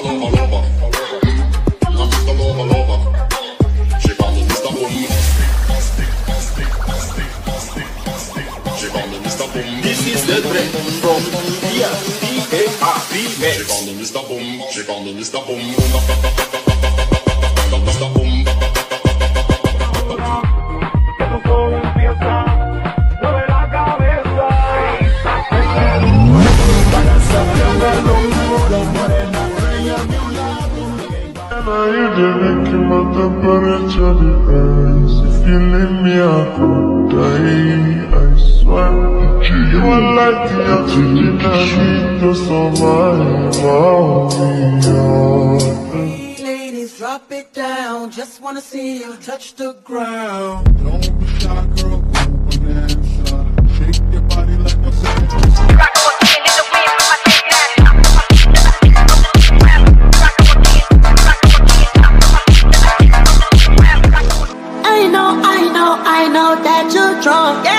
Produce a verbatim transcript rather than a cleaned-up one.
Lover, lover. I'm Mister Lover, lover. She call me Mister Boom. She call me Mister Boom. This is the trend from Booyah, T K R B X. She call me Mister Boom. She call me Mister Boom. Mister Boom. You didn't keep my temperature the ice. If you leave me I could die, I swear. You are like the oxygen I need to survive. I'll be yours. Ladies, drop it down. Just wanna see you touch the ground. Don't be shy, girl, go bonanza. Shake your body like a sand. I know, I know, I know that you're drunk. Yeah.